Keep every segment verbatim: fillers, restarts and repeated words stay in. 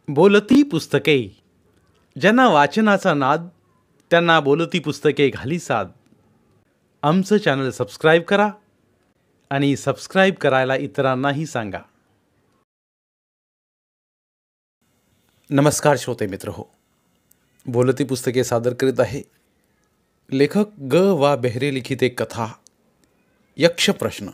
बोलती पुस्तके. ज्यांना वाचनाचा नाद त्यांना बोलती पुस्तके घाली साद. आमचं चॅनल सबस्क्राईब करा आणि सबस्क्राईब करायला इतरांनाही सांगा. नमस्कार श्रोते मित्र हो, बोलती पुस्तके सादर करीत आहे लेखक ग वा बेहरे लिखित एक कथा, यक्ष प्रश्न.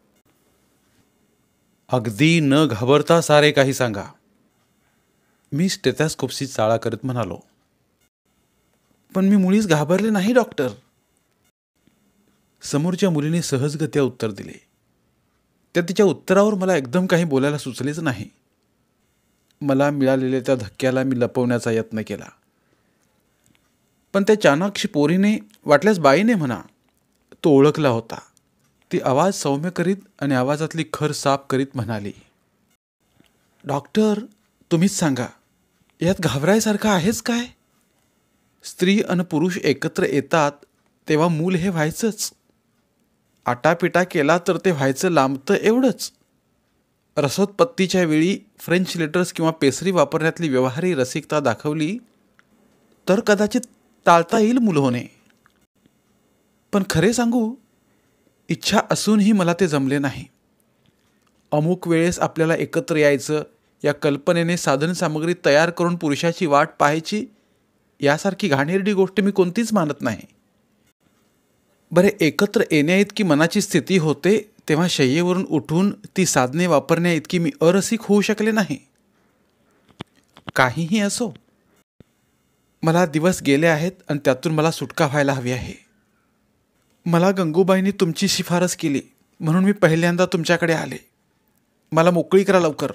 अगदी न घाबरता सारे काही सांगा. मी स्टेथोस्कोपची चाळा करत म्हणालो. पण मी मुळीच घाबरले नाही डॉक्टर. समोरच्या मुलीने सहजगत्या उत्तर दिले. त्या तिच्या उत्तरावर मला एकदम काही बोलायला सुचलेच नाही. मला मिळालेल्या त्या धक्क्याला मी लपवण्याचा यत्न केला. पण त्या चाणाक्ष पोरीने, वाटल्यास बाईने म्हणा, तो ओळखला होता. ती आवाज सौम्य करीत आणि आवाजातली खर साफ करीत म्हणाली, डॉक्टर तुम्हीच सांगा, यात घाबरायसारखं आहेच काय? स्त्री आणि पुरुष एकत्र येतात तेव्हा मूल हे व्हायचंच. आटापिटा केला तर ते व्हायचं लांबतं एवढंच. रसोत्पत्तीच्या वेळी फ्रेंच लेटर्स किंवा पेसरी वापरण्यातली व्यवहारी रसिकता दाखवली तर कदाचित टाळता येईल मूल होणे. पण खरे सांगू, इच्छा असूनही मला ते जमले नाही. अमुक वेळेस आपल्याला एकत्र यायचं या कल्पनेने साधनसामग्री तयार करून पुरुषाची वाट पाहायची, यासारखी घाणेरडी गोष्ट मी कोणतीच मानत नाही. बरे, एकत्र येण्याइतकी मनाची स्थिती होते तेव्हा शय्येवरून उठून ती साधने वापरण्याइतकी मी अरसिक होऊ शकले नाही. काहीही असो, मला दिवस गेले आहेत आणि त्यातून मला सुटका व्हायला हवी आहे. मला गंगूबाईंनी तुमची शिफारस केली म्हणून मी पहिल्यांदा तुमच्याकडे आले. मला मोकळी करा लवकर.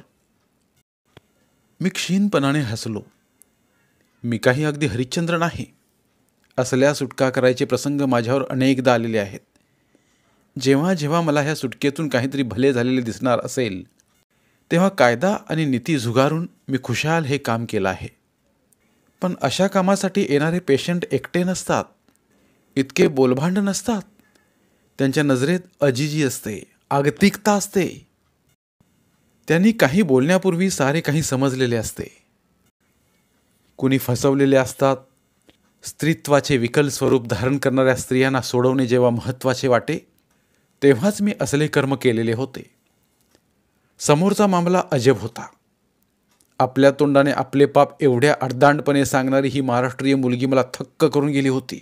मी क्षीणपणाने हसलो. मी काही अगदी हरिश्चंद्र नाही. असल्या सुटका करायचे प्रसंग माझ्यावर अनेकदा आलेले आहेत. जेव्हा जेव्हा मला ह्या सुटकेतून काहीतरी भले झालेले दिसणार असेल तेव्हा कायदा आणि नीती झुगारून मी खुशाल हे काम केलं आहे. पण अशा कामासाठी येणारे पेशंट एकटे नसतात, इतके बोलभांड नसतात. त्यांच्या नजरेत अजिजी असते, आगतिकता असते. त्यांनी काही बोलण्यापूर्वी सारे काही समजलेले असते. कुणी फसवलेले असतात. स्त्रीत्वाचे विकल स्वरूप धारण करणाऱ्या स्त्रियांना सोडवणे जेव्हा महत्त्वाचे वाटे तेव्हाच मी असले कर्म केलेले होते. समोरचा मामला अजब होता. आपल्या तोंडाने आपले पाप एवढ्या अर्धांडपणे सांगणारी ही महाराष्ट्रीय मुलगी मला थक्क करून गेली होती.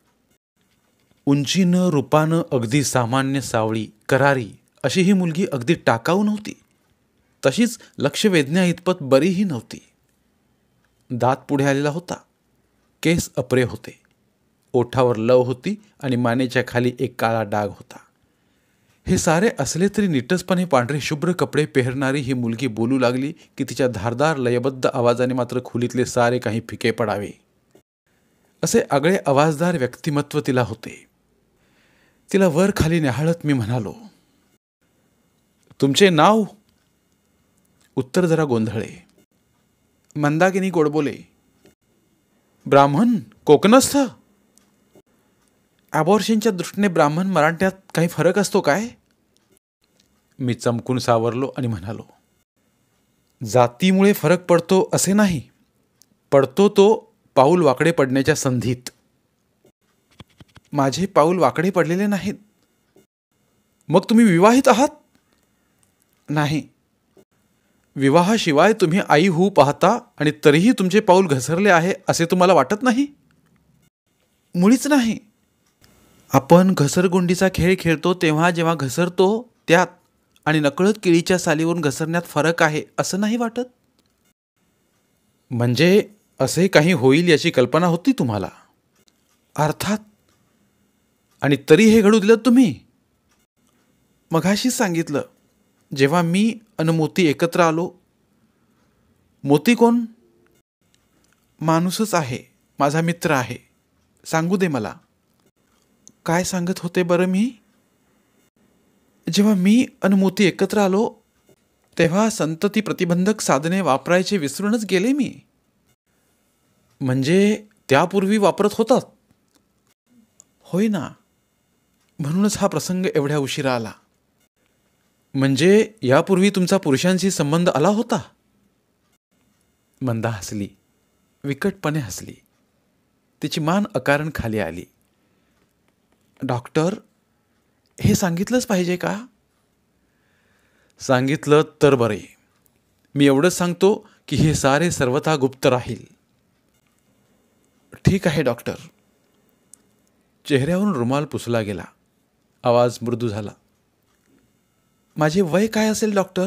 उंचीनं रूपानं अगदी सामान्य सावळी करारी अशी ही मुलगी अगदी टाकाऊ नव्हती. तशीच लक्ष वेधण्या इतपत बरीही नव्हती. दात पुढे आलेला होता. केस अपरे होते. ओठावर लव होती आणि मानेच्या खाली एक काळा डाग होता. हे सारे असले तरी नीटसपणे पांढरे शुभ्र कपडे पेहरणारी ही मुलगी बोलू लागली की तिच्या धारदार लयबद्ध आवाजाने मात्र खोलीतले सारे काही फिके पडावे असे आगळे आवाजदार व्यक्तिमत्व तिला होते. तिला वर खाली न्याहाळत मी म्हणालो, तुमचे नाव? उत्तर जरा गोंधळे. मंदाकिनी गोडबोले. ब्राह्मण? कोकणस्थ? ॲबॉर्शनच्या दृष्टीने ब्राह्मण मराठ्यात काही फरक असतो काय? मी चमकून सावरलो आणि म्हणालो, जातीमुळे फरक पडतो असे नाही. पडतो तो पाऊल वाकडे पडण्याच्या संधीत. माझे पाऊल वाकडे पडलेले नाहीत. मग तुम्ही विवाहित आहात? नाही. विवाहाशिवाय तुम्ही आई होऊ पाहता आणि तरीही तुमचे पाऊल घसरले आहे असे तुम्हाला वाटत नाही? मुळीच नाही. आपण घसरगुंडीचा खेळ खेळतो तेव्हा जेव्हा घसरतो त्यात आणि नकळत केळीच्या सालीवरून घसरण्यात फरक आहे असं नाही वाटत? म्हणजे असे काही होईल याची कल्पना होती तुम्हाला? अर्थात. आणि तरी हे घडू दिलं तुम्ही? मघाशीच सांगितलं, जेव्हा मी अन मोती एकत्र आलो. मोती कोण? माणूसच आहे, माझा मित्र आहे. सांगू दे मला. काय सांगत होते बरं मी? जेव्हा मी अन मोती एकत्र आलो तेव्हा संतती प्रतिबंधक साधने वापरायचे विसरूनच गेले मी. म्हणजे त्यापूर्वी वापरत होतात? होय ना. म्हणूनच हा प्रसंग एवढ्या उशिरा आला. म्हणजे यापूर्वी तुमचा पुरुषांशी संबंध आला होता? मंदा हसली, विकटपणे हसली. तिची मान अकारण खाली आली. डॉक्टर, हे सांगितलंच पाहिजे का? सांगितलं तर बरे. मी एवढंच सांगतो की हे सारे सर्वथा गुप्त राहील. ठीक आहे डॉक्टर. चेहऱ्यावरून रुमाल पुसला गेला. आवाज मृदू झाला. माझे वय काय असेल डॉक्टर?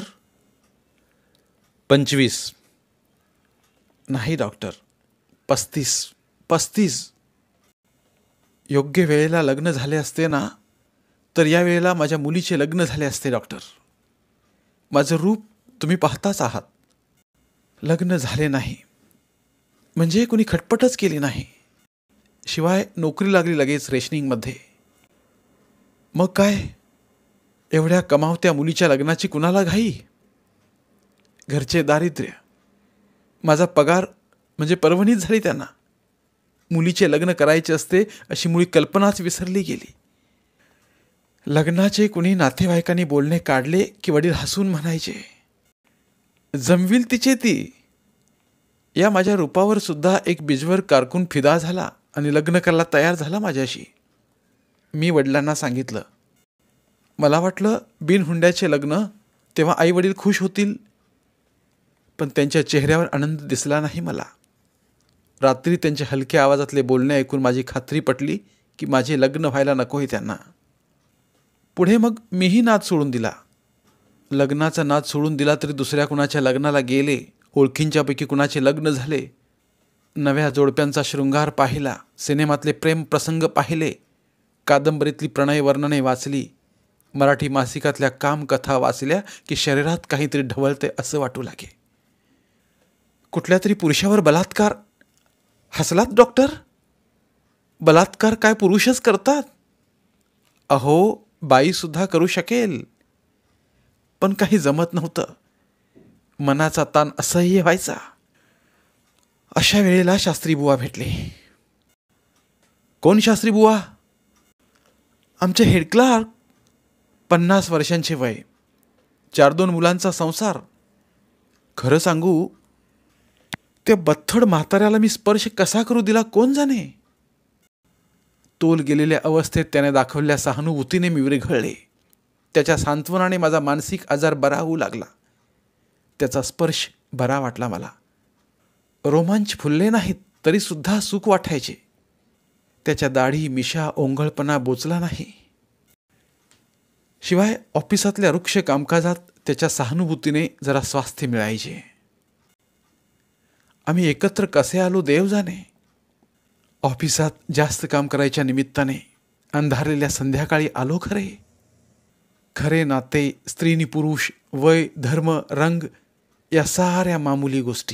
पंचवीस. नाही डॉक्टर, पस्तीस. पस्तीस. योग्य वेळेला लग्न झाले असते ना, तर या वेळेला माझ्या मुलीचे लग्न झाले असते डॉक्टर. माझं रूप तुम्ही पाहताच आहात. लग्न झाले नाही म्हणजे कुणी खटपटच केली नाही. शिवाय नोकरी लागली लगेच रेशनिंगमध्ये. मग काय, एवढ्या कमावत्या मुलीच्या लग्नाची कुणाला घाई? घरचे दारिद्र्य, माझा पगार म्हणजे पर्वणीच झाली त्यांना. मुलीचे लग्न करायचे असते अशी मुळी कल्पनाच विसरली गेली. लग्नाचे कुणी नातेवाईकांनी बोलणे काढले की वडील हसून म्हणायचे, जमविल तिचे ती. या माझ्या रूपावर सुद्धा एक बिजवर कारकून फिदा झाला आणि लग्न करायला तयार झाला माझ्याशी. मी वडिलांना सांगितलं. मला वाटलं बिनहुंड्याचे लग्न, तेव्हा आई वडील खुश होतील. पण त्यांच्या चेहऱ्यावर आनंद दिसला नाही मला. रात्री त्यांच्या हलक्या आवाजातले बोलणे ऐकून माझी खात्री पटली की माझे लग्न व्हायला नकोय त्यांना. पुढे मग मीही नाद सोडून दिला. लग्नाचा नाद सोडून दिला तरी दुसऱ्या कुणाच्या लग्नाला गेले. ओळखींच्यापैकी कुणाचे लग्न झाले. नव्या जोडप्यांचा शृंगार पाहिला. सिनेमातले प्रेम प्रसंग पाहिले. कादंबरीतली प्रणय वर्णने वाचली. मराठी मासिकातल्या कामकथा वाचल्या की शरीरात काहीतरी ढवळते असं वाटू लागे. कुठल्या तरी पुरुषावर बलात्कार. हसलात डॉक्टर? बलात्कार काय पुरुषच करतात? अहो, बाईसुद्धा करू शकेल. पण काही जमत नव्हतं. मनाचा ताण असह्य व्हायचा. अशा वेळेला शास्त्री बुवा भेटले. कोण शास्त्री बुवा? आमचे हेड क्लार्क. पन्नास वर्षांचे वय, चार दोन मुलांचा संसार. खरं सांगू, त्या बथ्थड म्हाताऱ्याला मी स्पर्श कसा करू दिला कोण जाणे. तोल गेलेल्या अवस्थेत त्याने दाखवलेल्या सहानुभूतीने मी विरघळले. त्याच्या सांत्वनाने माझा मानसिक आजार बरा होऊ लागला. त्याचा स्पर्श बरा वाटला मला. रोमांच फुलले नाहीत तरी सुद्धा सुख वाटायचे. त्याच्या दाढी मिशा ओंगळपणा बोचला नाही. शिवाय ऑफिसातल्या वृक्ष कामकाजात त्याच्या सहानुभूतीने जरा स्वास्थ्य मिळायचे. आम्ही एकत्र कसे आलो देव जाणे. ऑफिसात जास्त काम करायच्या निमित्ताने अंधारलेल्या संध्याकाळी आलो खरे. खरे नाते, स्त्रीनी पुरुष, वय, धर्म, रंग या साऱ्या मामुली गोष्टी.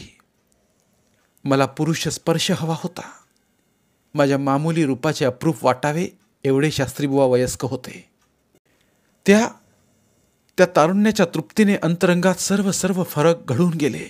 मला पुरुष स्पर्श हवा होता. माझ्या मामुली रूपाचे अप्रूप वाटावे एवढे शास्त्रीबुवा वयस्क होते. त्या त्या तारुण्याच्या तृप्तीने अंतरंगात सर्व सर्व फरक घडून गेले.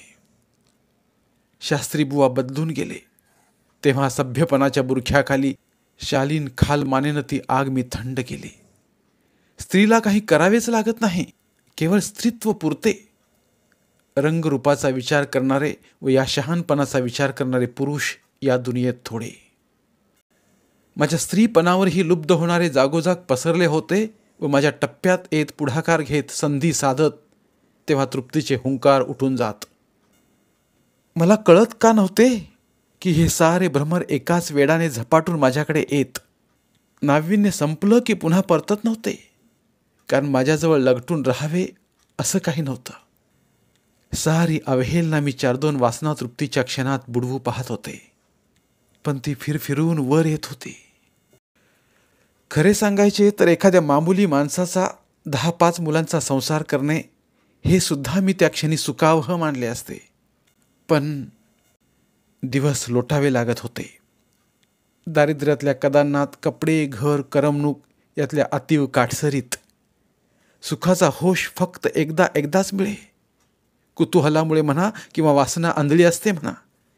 शास्त्रीबुवा बदलून गेले. तेव्हा सभ्यपणाच्या बुरख्याखाली शालीन खाल मानेनं ती आग मी थंड केली. स्त्रीला काही करावेच लागत नाही, केवळ स्त्रीत्व पुरते. रंगरूपाचा विचार करणारे व या शहाणपणाचा विचार करणारे पुरुष या दुनियेत थोडे. माझ्या स्त्रीपणावरही लुब्ध होणारे जागोजाग पसरले होते व माझ्या टप्प्यात येत पुढाकार घेत संधी साधत तेव्हा तृप्तीचे हुंकार उठून जात. मला कळत का नव्हते की हे सारे भ्रमर एकाच वेडाने झपाटून माझ्याकडे येत. नाविन्य संपलं की पुन्हा परतत नव्हते, कारण माझ्याजवळ लगटून राहावे असं काही नव्हतं. सारी अवहेलना मी चार दोन वासना तृप्तीच्या क्षणात बुडवू पाहत होते, पण ती फिरफिरून वर येत होती. खरे सांगायचे तर एखाद्या मामुली माणसाचा दहा पाच मुलांचा संसार करणे हे सुद्धा मी त्या क्षणी सुखावह मानले असते. पण दिवस लोटावे लागत होते. दारिद्र्यातल्या कदानात, कपडे, घर, करमणूक यातल्या अतीव काटसरीत सुखाचा होश फक्त एकदा एकदाच मिळे. कुतूहलामुळे म्हणा किंवा वासना आंधळी असते म्हणा.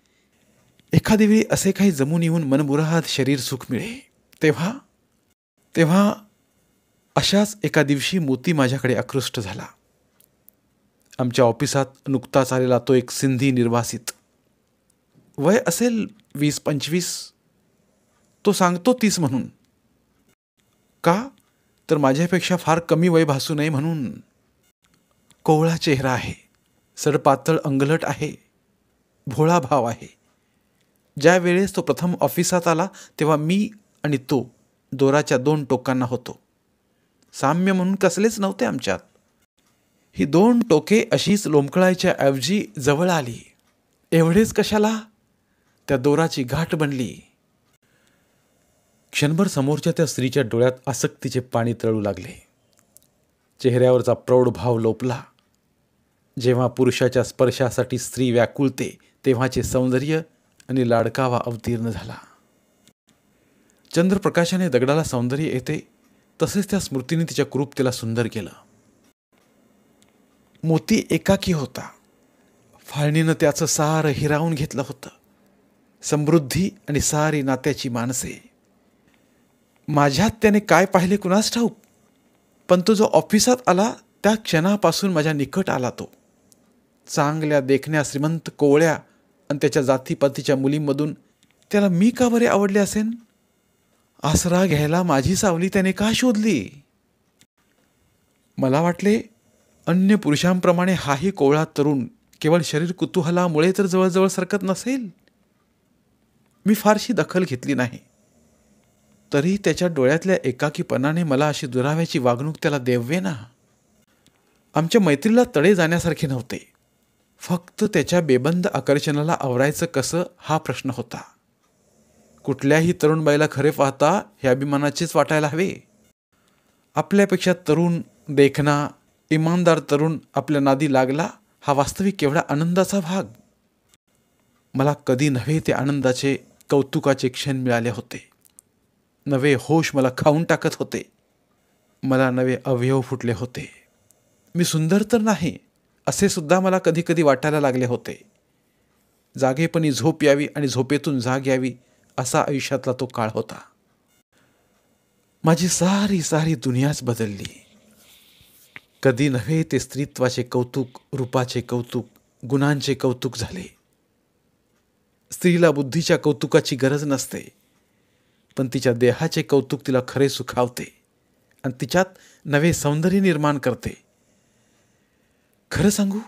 एखादी वेळी असे काही जमून येऊन मनमुराद शरीर सुख मिळे. तेव्हा तेव्हा अशाच एका दिवशी मोती माझ्याकडे आकृष्ट झाला. आमच्या ऑफिसात नुकताच आलेला तो एक सिंधी निर्वासित. वय असेल वीस पंचवीस. तो सांगतो तीस म्हणून. का? तर माझ्यापेक्षा फार कमी वय भासू नये म्हणून. कोवळा चेहरा आहे, सडपातळ अंगलट आहे, भोळा भाव आहे. ज्या वेळेस तो प्रथम ऑफिसात आला तेव्हा मी आणि तो दोराच्या दोन टोकांना होतो. साम्य म्हणून कसलेच नव्हते आमच्यात. ही दोन टोके अशीच लोंबकळायच्या ऐवजी जवळ आली. एवढेच कशाला, त्या दोराची गाठ बनली. क्षणभर समोरच्या त्या स्त्रीच्या डोळ्यात आसक्तीचे पाणी तळू लागले. चेहऱ्यावरचा प्रौढ भाव लोपला. जेव्हा पुरुषाच्या स्पर्शासाठी स्त्री व्याकुळते तेव्हाचे सौंदर्य आणि लाडकावा अवतीर्ण झाला. चंद्रप्रकाशाने दगडाला सौंदर्य येते तसेच त्या स्मृतीने तिच्या क्रूपतेला सुंदर केलं. मोती एकाकी होता. फाळणीनं त्याचं सार हिरावून घेतलं होतं. समृद्धी आणि सारी नात्याची माणसे. माझ्यात त्याने काय पाहिले कुणास ठाऊक, पण तो जो ऑफिसात आला त्या क्षणापासून माझ्या निकट आला. तो चांगल्या देखण्या श्रीमंत कोवळ्या आणि त्याच्या जातीपातीच्या मुलींमधून त्याला मी का बरे आवडले असेन? आसरा घ्यायला माझी सावली त्याने का शोधली? मला वाटले अन्य पुरुषांप्रमाणे हाही कोवळा तरुण केवळ शरीर कुतूहलामुळे तर जवळजवळ सरकत नसेल. मी फारशी दखल घेतली नाही. तरी त्याच्या डोळ्यातल्या एकाकीपणाने मला अशी दुराव्याची वागणूक त्याला देववे ना. आमच्या मैत्रीला तडे जाण्यासारखे नव्हते. फक्त त्याच्या बेबंद आकर्षणाला आवरायचं कसं हा प्रश्न होता. कुठल्याही तरुणबाईला खरे पाहता हे अभिमानाचेच वाटायला हवे. आपल्यापेक्षा तरुण, देखणा, इमानदार तरुण आपल्या नादी लागला हा वास्तविक केवढा आनंदाचा भाग. मला कधी नव्हे ते आनंदाचे, कौतुकाचे क्षण मिळाले होते. नवे होश मला खाऊन टाकत होते. मला नवे अवयव फुटले होते. मी सुंदर तर नाही असे सुद्धा मला कधी कधी वाटायला लागले होते. जागेपणी झोप यावी आणि झोपेतून जाग यावी असा आयुष्यातला तो काळ होता. माझी सारी सारी दुनियाच बदलली. कधी नव्हे ते स्त्रीत्वाचे कौतुक, रूपाचे कौतुक, गुणांचे कौतुक झाले. स्त्रीला बुद्धीच्या कौतुकाची गरज नसते, पण तिच्या देहाचे कौतुक तिला खरे सुखावते आणि तिच्यात नवे सौंदर्य निर्माण करते. खरं सांगू,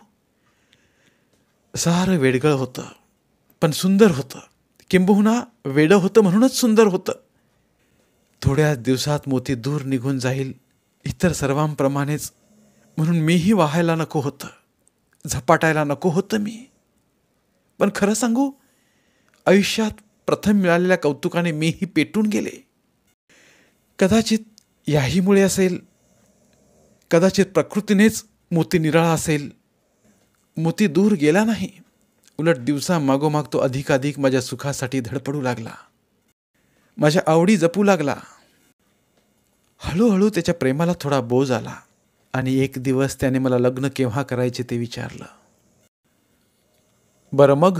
सारं वेडगळ होतं पण सुंदर होतं. किंबहुना वेडं होतं म्हणूनच सुंदर होतं. थोड्या दिवसात मोती दूर निघून जाईल इतर सर्वांप्रमाणेच, म्हणून मीही वाहायला नको होतं, झपाटायला नको होतं मी. पण खरं सांगू, आयुष्यात प्रथम मिळालेल्या कौतुकाने मीही पेटून गेले. कदाचित याहीमुळे असेल, कदाचित प्रकृतीनेच मोती निराळा असेल. मोती दूर गेला नाही, उलट दिवसा मागोमाग तो अधिकाधिक माझ्या सुखासाठी धडपडू लागला, माझ्या आवडी जपू लागला. हळूहळू त्याच्या प्रेमाला थोडा बोज आला आणि एक दिवस त्याने मला लग्न केव्हा करायचे ते विचारलं. बरं मग?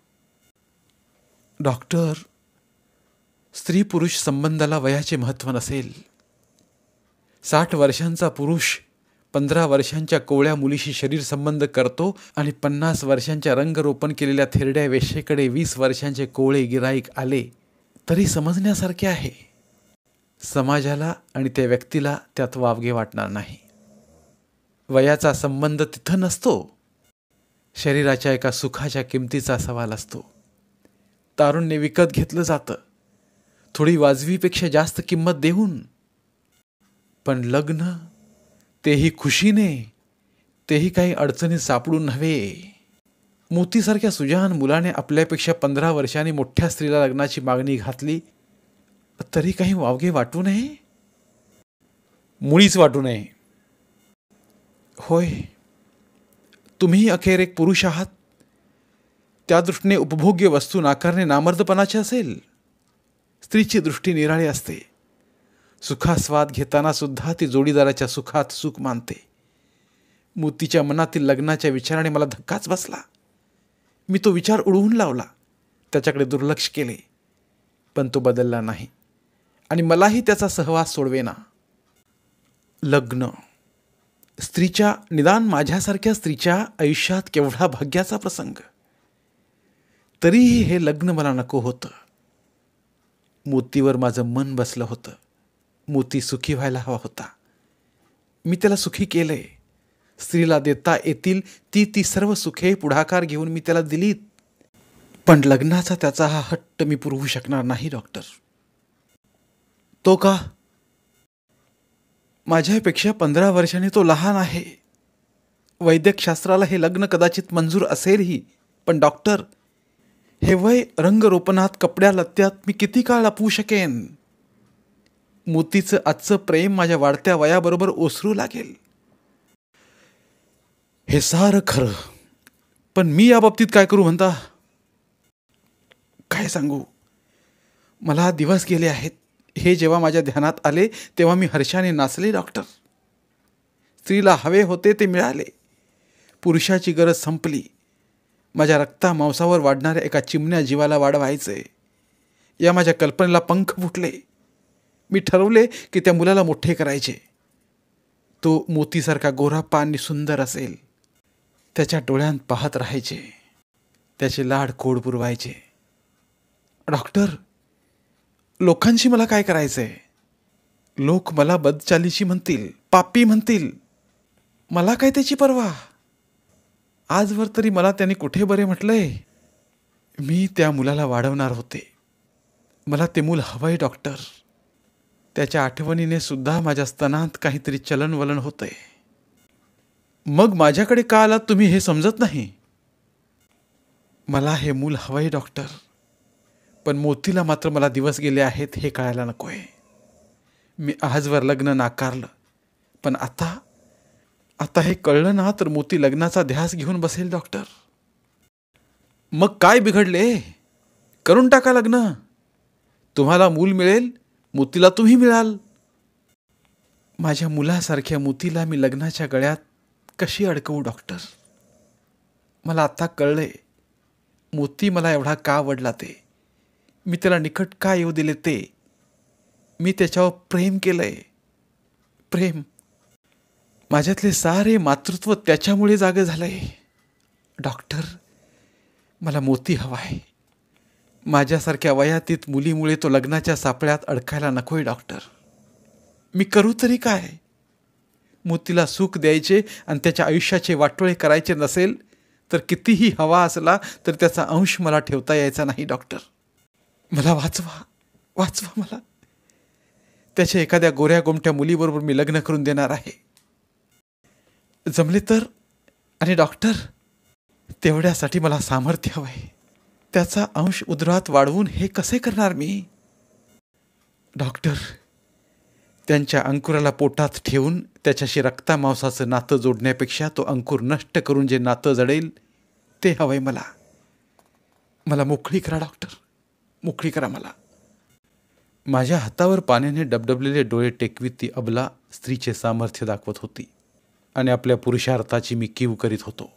डॉक्टर, स्त्री पुरुष संबंधाला वयाचे महत्त्व नसेल. साठ वर्षांचा पुरुष पंधरा वर्षांच्या कोवळ्या मुलीशी शरीर संबंध करतो आणि पन्नास वर्षांच्या रंगरोपण केलेल्या थेरड्या वेश्येकडे वीस वर्षांचे कोवळे गिराईक आले तरी समजण्यासारखे आहे. समाजाला आणि त्या व्यक्तीला त्यात वावगे वाटणार नाही. वयाचा संबंध तिथं नसतो. शरीराच्या एका सुखाच्या किमतीचा सवाल असतो. तारुण्य विकत घेतलं जातं, थोडी वाजवीपेक्षा जास्त किंमत देऊन. पण लग्न, तेही खुशीने, तेही काही अडचणीत सापडून नव्हे. मोतीसारख्या सुजान मुलाने आपल्यापेक्षा पंधरा वर्षांनी मोठ्या स्त्रीला लग्नाची मागणी घातली तरी काही वावगे वाटू नये? मुळीच वाटू नये. होय, तुम्ही अखेर एक पुरुष आहात. त्या दृष्टीने उपभोग्य वस्तू नाकारणे नामर्दपणाचे असेल. स्त्रीची दृष्टी निराळी असते. सुखास्वाद घेताना सुद्धा ती जोडीदाराच्या सुखात सुख मानते. मोतीच्या मनातील लग्नाच्या विचाराने मला धक्काच बसला. मी तो विचार उडवून लावला, त्याच्याकडे दुर्लक्ष केले, पण तो बदलला नाही आणि मलाही त्याचा सहवास सोडवेना. लग्न, स्त्रीच्या, निदान माझ्यासारख्या स्त्रीच्या आयुष्यात केवढा भाग्याचा प्रसंग. तरीही हे लग्न मला नको होतं. मोतीवर माझं मन बसलं होतं. मोती सुखी व्हायला हवा होता. मी त्याला सुखी केलंय. स्त्रीला देता येतील ती ती सर्व सुखे पुढाकार घेऊन मी त्याला दिलीत. पण लग्नाचा त्याचा हा हट्ट मी पुरवू शकणार नाही डॉक्टर. तो का? माझ्यापेक्षा पंधरा वर्षांनी तो लहान आहे. वैद्यकशास्त्राला हे लग्न कदाचित मंजूर असेलही, पण डॉक्टर, हे वय रंगरोपणात कपड्या लत्त्यात मी किती काळ लपवू शकेन? मोतीचं आजचं प्रेम माझ्या वाढत्या वयाबरोबर ओसरू लागेल. हे सारं खरं, पण मी या बाबतीत काय करू म्हणता? काय सांगू? मला दिवस गेले आहेत हे जेव्हा माझ्या ध्यानात आले तेव्हा मी हर्षाने नाचले डॉक्टर. स्त्रीला हवे होते ते मिळाले. पुरुषाची गरज संपली. माझ्या रक्ता मांसावर वाढणाऱ्या एका चिमण्या जीवाला वाढवायचे. या माझ्या कल्पनेला पंख फुटले. मी ठरवले की त्या मुलाला मोठे करायचे. तो मोतीसारखा गोरा पाणी सुंदर असेल. त्याच्या डोळ्यांत पाहत राहायचे. त्याचे लाड खोड पुरवायचे. डॉक्टर, लोकांशी मला काय करायचंय? लोक मला बदचालीची म्हणतील, पापी म्हणतील. मला काय त्याची पर्वा? आजवर तरी मला त्याने कुठे बरे म्हटलंय? मी त्या मुलाला वाढवणार होते. मला ते मूल हवंय डॉक्टर. त्याच्या आठवणीने सुद्धा माझ्या स्तनात काहीतरी चलनवलन होतंय. मग माझ्याकडे का आलात तुम्ही हे समजत नाही? मला हे मूल हवंय डॉक्टर, पण मोतीला मात्र मला दिवस गेले आहेत हे कळायला नकोय. मी आजवर लग्न नाकारलं, पण आता आता हे कळलं ना तर मोती लग्नाचा ध्यास घेऊन बसेल डॉक्टर. मग काय बिघडले? करून टाका लग्न. तुम्हाला मूल मिळेल, मोतीला तुम्ही मिळाल. माझ्या मुलासारख्या मोतीला मी लग्नाच्या गळ्यात कशी अडकवू डॉक्टर? मला आता कळलंय मोती मला एवढा का आवडला ते. मी त्याला निकट का येऊ दिले ते. मी त्याच्यावर प्रेम केलंय. प्रेम. माझ्यातले सारे मातृत्व त्याच्यामुळे जागे झालंय. डॉक्टर, मला मोती हवाय. माझ्यासारख्या वयातीत मुलीमुळे तो लग्नाच्या सापळ्यात अडकायला नकोय डॉक्टर. मी करू तरी काय? मोतीला सुख द्यायचे आणि त्याच्या आयुष्याचे वाटोळे करायचे नसेल तर कितीही हवा असला तर त्याचा अंश मला ठेवता यायचा नाही डॉक्टर. मला वाचवा, वाचवा मला. त्याच्या एखाद्या गोऱ्या गोमट्या मुलीबरोबर मी लग्न करून देणार आहे. जमले तर. आणि डॉक्टर, तेवढ्यासाठी मला सामर्थ्य हवंय. त्याचा अंश उदरात वाढवून हे कसे करणार मी? डॉक्टर, त्यांच्या अंकुराला पोटात ठेवून त्याच्याशी रक्तामांसाचं नातं जोडण्यापेक्षा तो अंकुर नष्ट करून जे नातं जडेल ते हवंय मला. मला मोकळी करा डॉक्टर, मोकळी करा मला. माझ्या हातावर पाण्याने डबडबलेले डोळे टेकवीत ती अबला स्त्रीचे सामर्थ्य दाखवत होती आणि आपल्या पुरुषार्थाची मी कीव करीत होतो.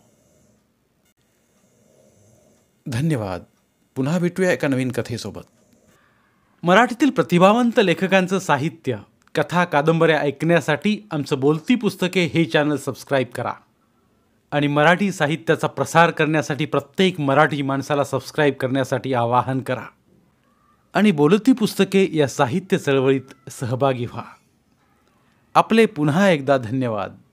धन्यवाद. पुन्हा भेटूया एका नवीन कथेसोबत. मराठीतील प्रतिभावंत लेखकांचं साहित्य, कथा, कादंबऱ्या ऐकण्यासाठी आमचं बोलती पुस्तके हे चॅनल सबस्क्राईब करा आणि मराठी साहित्याचा प्रसार करण्यासाठी प्रत्येक मराठी माणसाला सबस्क्राईब करण्यासाठी आवाहन करा आणि बोलती पुस्तके या साहित्य चळवळीत सहभागी व्हा. आपले पुन्हा एकदा धन्यवाद.